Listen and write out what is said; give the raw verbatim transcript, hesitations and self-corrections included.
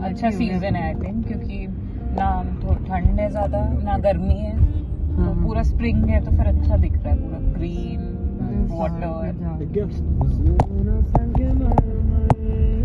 अच्छा सीजन है I think, क्योंकि ना तो ठंड है ज्यादा ना गर्मी है, तो पूरा स्प्रिंग है, तो फिर अच्छा दिख रहा है पूरा ग्रीन वाटर।